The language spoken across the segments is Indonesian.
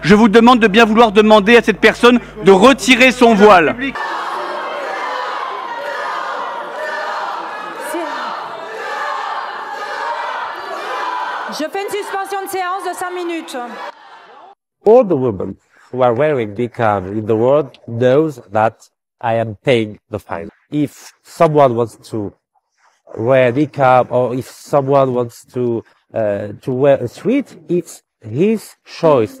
Je vous demande de bien vouloir demander à cette personne de retirer son voile. Je fais une suspension de séance de 5 minutes. All the women who are wearing niqab in the world knows that I am paying the fine. If someone wants to wear niqab or if someone wants to wear a sweat, it's his choice.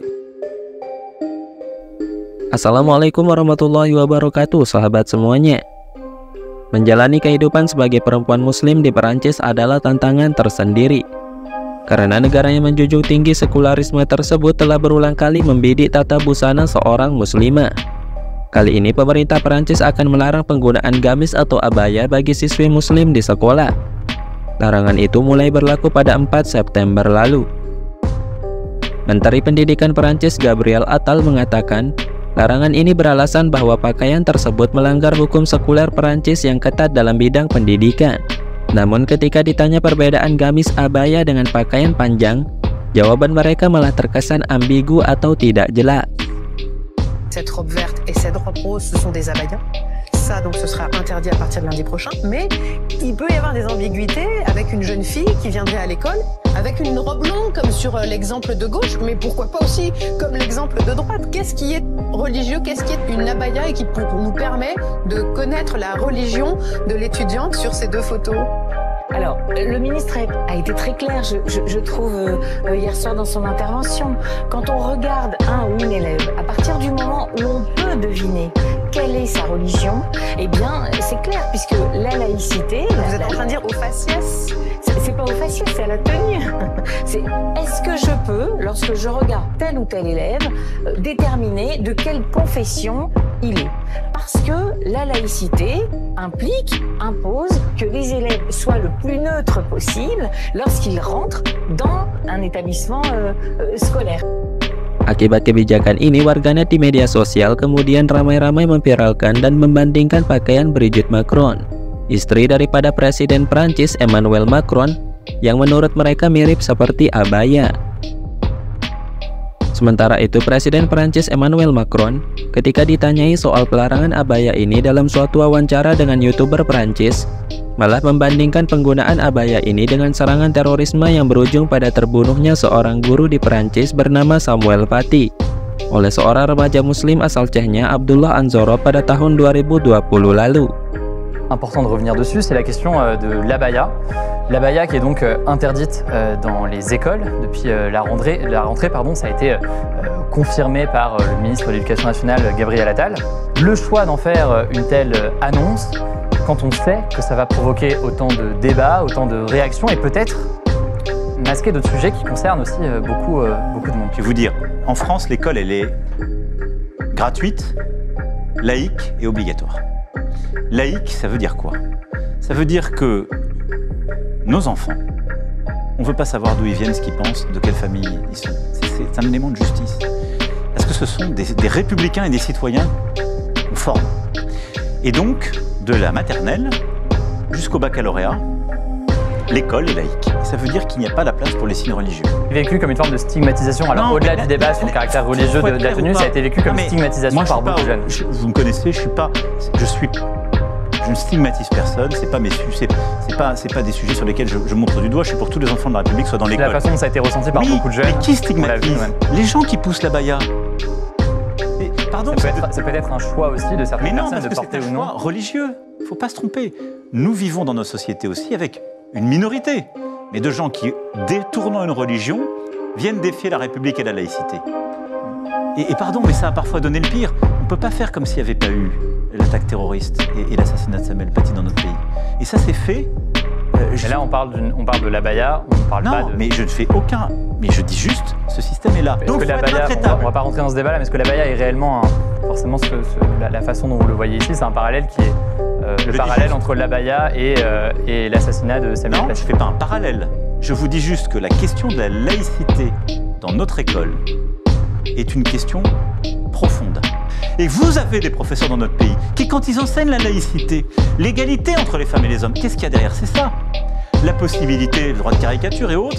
Assalamualaikum warahmatullahi wabarakatuh, sahabat semuanya. Menjalani kehidupan sebagai perempuan muslim di Perancis adalah tantangan tersendiri. Karena negaranya menjunjung tinggi sekularisme tersebut telah berulang kali membidik tata busana seorang muslimah. Kali ini pemerintah Perancis akan melarang penggunaan gamis atau abaya bagi siswi muslim di sekolah. Larangan itu mulai berlaku pada 4 September lalu. Menteri Pendidikan Perancis Gabriel Attal mengatakan, larangan ini beralasan bahwa pakaian tersebut melanggar hukum sekuler Perancis yang ketat dalam bidang pendidikan. Namun ketika ditanya perbedaan gamis abaya dengan pakaian panjang, jawaban mereka malah terkesan ambigu atau tidak jelas. Cette robe verte et cette robe rose, ce sont des abayas. Ça, donc, ce sera interdit à partir de lundi prochain. Mais il peut y avoir des ambiguïtés avec une jeune fille qui viendrait à l'école avec une robe longue, comme sur l'exemple de gauche, mais pourquoi pas aussi comme l'exemple de droite. Qu'est-ce qui est religieux, qu'est-ce qui est une abaya et qui nous permet de connaître la religion de l'étudiante sur ces deux photos? Alors, le ministre a été très clair, je trouve, hier soir dans son intervention. Quand on regarde un ou une élève, à partir du moment où on peut deviner quelle est sa religion, eh bien, c'est clair, puisque la laïcité... Vous êtes en train de dire au faciès? C'est pas au faciès, c'est à la tenue. C'est est-ce que je peux, lorsque je regarde tel ou tel élève, déterminer de quelle confession il est? Parce que la laïcité impose que les élèves soient le plus neutres possible lorsqu'ils rentrent dans un établissement scolaire. Akibat kebijakan ini, warganet di media sosial kemudian ramai-ramai memviralkan dan membandingkan pakaian Brigitte Macron, istri daripada Presiden Prancis Emmanuel Macron, yang menurut mereka mirip seperti abaya. Sementara itu, Presiden Prancis Emmanuel Macron ketika ditanyai soal pelarangan abaya ini dalam suatu wawancara dengan YouTuber Prancis, malah membandingkan penggunaan abaya ini dengan serangan terorisme yang berujung pada terbunuhnya seorang guru di Prancis bernama Samuel Paty oleh seorang remaja muslim asal Chechnya, Abdullah Anzorov, pada tahun 2020 lalu. Important de revenir dessus, c'est la question de l'abaya. L'abaya qui est donc interdite dans les écoles depuis la rentrée, ça a été confirmé par le ministre de l'Éducation nationale Gabriel Attal. Le choix d'en faire une telle annonce, quand on sait que ça va provoquer autant de débats, autant de réactions et peut-être masquer d'autres sujets qui concernent aussi beaucoup de monde. Je vais vous dire, en France, l'école, elle est gratuite, laïque et obligatoire. Laïque, ça veut dire quoi? Ça veut dire que nos enfants, on ne veut pas savoir d'où ils viennent, ce qu'ils pensent, de quelle famille ils sont. C'est un élément de justice. Parce que ce sont des républicains et des citoyens conformes. Et donc, de la maternelle jusqu'au baccalauréat, l'école est laïque. Et ça veut dire qu'il n'y a pas la place pour les signes religieux. Vécu comme une forme de stigmatisation. Alors au-delà du débat sur le caractère religieux de la tenue, ça a été vécu comme stigmatisation par beaucoup de jeunes. Vous me connaissez, je ne stigmatise personne, c'est pas des sujets sur lesquels je montre du doigt, je suis pour que tous les enfants de la République soient dans l'école. La façon dont ça a été ressenti par beaucoup de jeunes. Mais qui stigmatise? Les gens qui poussent l'abaya. Pardon, ça peut être un choix aussi de certaines personnes de porter ou non. Mais non, parce que c'est un choix religieux, il ne faut pas se tromper. Nous vivons dans nos sociétés aussi avec une minorité, mais de gens qui, détournant une religion, viennent défier la République et la laïcité. Et pardon, mais ça a parfois donné le pire. On ne peut pas faire comme s'il n'y avait pas eu l'attaque terroriste et l'assassinat de Samuel Paty dans notre pays. Et ça, c'est fait. Mais là, on parle de l'abaya, on ne parle pas de... Non, mais je ne fais aucun... Mais je dis juste, ce système est là. Donc, on ne va pas rentrer dans ce débat-là, mais est-ce que l'abaya est réellement... forcément, la façon dont vous le voyez ici, c'est un parallèle qui est... le parallèle entre l'abaya et l'assassinat de Samuel Paty. Non, je ne fais pas un parallèle. Je vous dis juste que la question de la laïcité dans notre école est une question profonde. Et vous avez des professeurs dans notre pays qui, quand ils enseignent la laïcité, l'égalité entre les femmes et les hommes, qu'est-ce qu'il y a derrière? C'est ça. La possibilité, le droit de caricature et autres,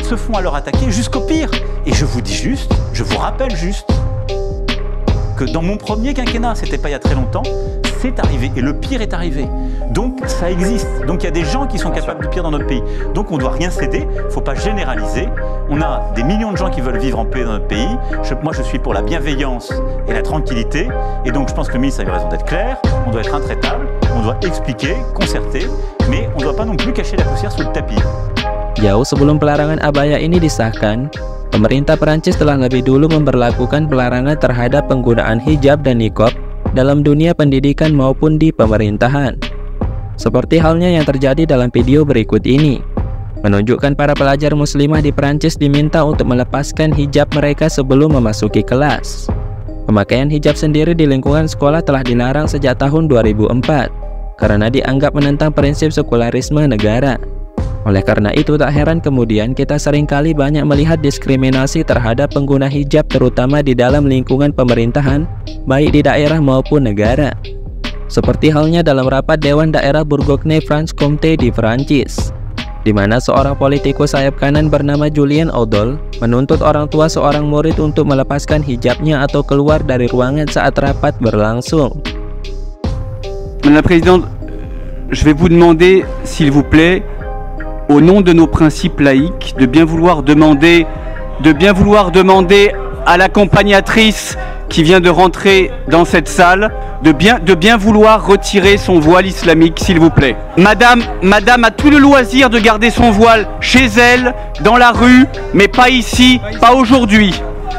se font alors attaquer jusqu'au pire. Et je vous dis juste, je vous rappelle juste, que dans mon premier quinquennat, c'était pas il y a très longtemps, c'est arrivé, et le pire est arrivé. Donc ça existe, donc il y a des gens qui sont capables du pire dans notre pays. Donc on ne doit rien céder, il ne faut pas généraliser. On a des millions de gens qui veulent vivre en paix dans notre pays. Moi je suis pour la bienveillance et la tranquillité, et donc je pense que le ministre a eu raison d'être clair, on doit être intraitable, on doit expliquer, concerter, mais on ne doit pas non plus cacher la poussière sous le tapis. Jauh sebelum pelarangan abaya ini disahkan, pemerintah Perancis telah lebih dulu memberlakukan pelarangan terhadap penggunaan hijab dan niqab dalam dunia pendidikan maupun di pemerintahan. Seperti halnya yang terjadi dalam video berikut ini, menunjukkan para pelajar muslimah di Perancis diminta untuk melepaskan hijab mereka sebelum memasuki kelas. Pemakaian hijab sendiri di lingkungan sekolah telah dilarang sejak tahun 2004 karena dianggap menentang prinsip sekularisme negara. Oleh karena itu tak heran kemudian kita seringkali banyak melihat diskriminasi terhadap pengguna hijab terutama di dalam lingkungan pemerintahan, baik di daerah maupun negara. Seperti halnya dalam rapat Dewan Daerah Bourgogne-Franche-Comté di Perancis, di mana seorang politikus sayap kanan bernama Julien Audol menuntut orang tua seorang murid untuk melepaskan hijabnya atau keluar dari ruangan saat rapat berlangsung. Madame la Présidente, je vais vous demander, s'il vous plaît, au nom de nos principes laïques, de bien vouloir demander à l'accompagnatrice qui vient de rentrer dans cette salle de bien vouloir retirer son voile islamique, s'il vous plaît. Madame a tout le loisir de garder son voile chez elle, dans la rue, mais pas ici, pas aujourd'hui.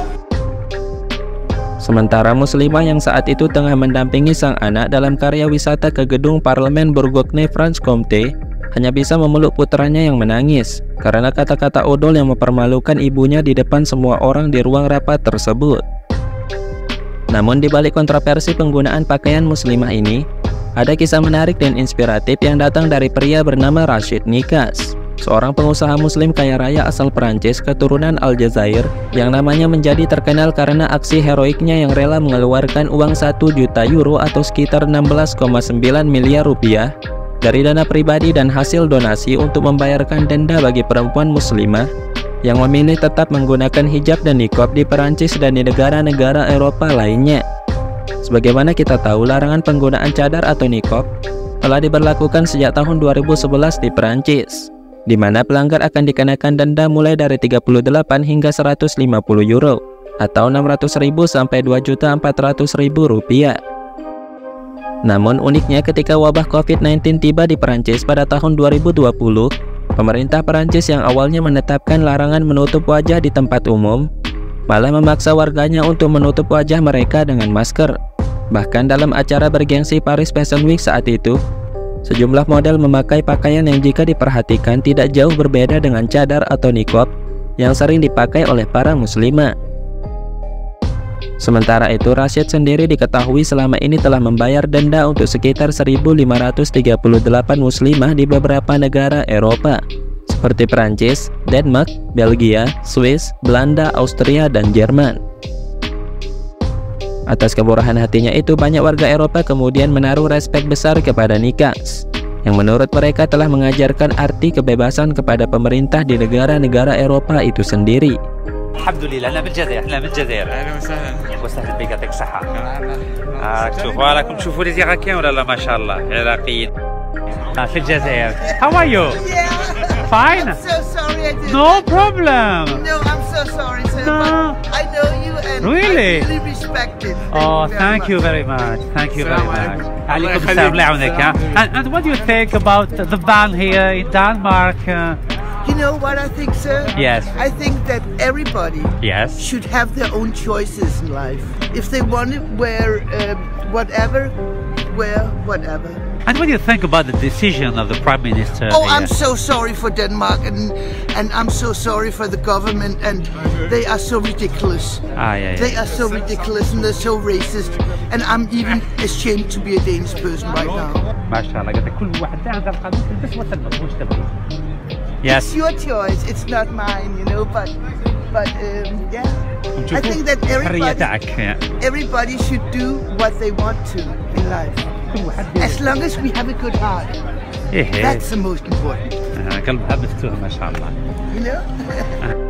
Sementara muslimah yang saat itu tengah mendampingi sang anak dalam karya wisata ke gedung parlemen Bourgogne-Franche-Comté hanya bisa memeluk putranya yang menangis karena kata-kata Odol yang mempermalukan ibunya di depan semua orang di ruang rapat tersebut. Namun di balik kontroversi penggunaan pakaian muslimah ini, ada kisah menarik dan inspiratif yang datang dari pria bernama Rachid Nikas, seorang pengusaha muslim kaya raya asal Perancis keturunan Aljazair yang namanya menjadi terkenal karena aksi heroiknya yang rela mengeluarkan uang 1 juta euro atau sekitar 16,9 miliar rupiah dari dana pribadi dan hasil donasi untuk membayarkan denda bagi perempuan muslimah yang memilih tetap menggunakan hijab dan niqab di Perancis dan di negara-negara Eropa lainnya. Sebagaimana kita tahu, larangan penggunaan cadar atau niqab telah diberlakukan sejak tahun 2011 di Perancis, di mana pelanggar akan dikenakan denda mulai dari 38 hingga 150 euro atau 600.000 sampai 2.400.000 rupiah. Namun uniknya ketika wabah COVID-19 tiba di Perancis pada tahun 2020, pemerintah Perancis yang awalnya menetapkan larangan menutup wajah di tempat umum, malah memaksa warganya untuk menutup wajah mereka dengan masker. Bahkan dalam acara bergengsi Paris Fashion Week saat itu, sejumlah model memakai pakaian yang jika diperhatikan tidak jauh berbeda dengan cadar atau niqab yang sering dipakai oleh para muslimah. Sementara itu, Rashid sendiri diketahui selama ini telah membayar denda untuk sekitar 1.538 muslimah di beberapa negara Eropa, seperti Perancis, Denmark, Belgia, Swiss, Belanda, Austria, dan Jerman. Atas kemurahan hatinya itu, banyak warga Eropa kemudian menaruh respek besar kepada Nikas, yang menurut mereka telah mengajarkan arti kebebasan kepada pemerintah di negara-negara Eropa itu sendiri. Alhamdulillah, أنا بالجزائر، إحنا بالجزائر. أهلا وسهلا. وسهلا بك، يعطيك الصحة. شوفوا راكم تشوفوا لي عراقيين ولا لا؟ ما شاء الله عراقيين. في الجزائر. How are you? Fine. I'm so sorry I didn't. No problem. No, I'm so sorry, sir. No. But I know you and Really? I really respect it. Oh, thank you very much. Thank you very much. عليكم السلام الله يعاونك. And what do you think about the ban here in Denmark? You know what I think, sir? Yes. I think that everybody Yes. should have their own choices in life. If they want to wear whatever, wear whatever. And what do you think about the decision of the Prime Minister? Oh, here? I'm so sorry for Denmark and I'm so sorry for the government, and they are so ridiculous. Yeah. They are so ridiculous and they're so racist, and I'm even ashamed to be a Danish person right now. ما شاء الله، قلت كل واحد عنده القانون تلبس وتلبس واش تبغي. Yes. It's your choice. It's not mine, you know. But yeah. I think that everybody should do what they want to in life. As long as we have a good heart. That's the most important. قلبها مفتوح ما شاء الله. You know?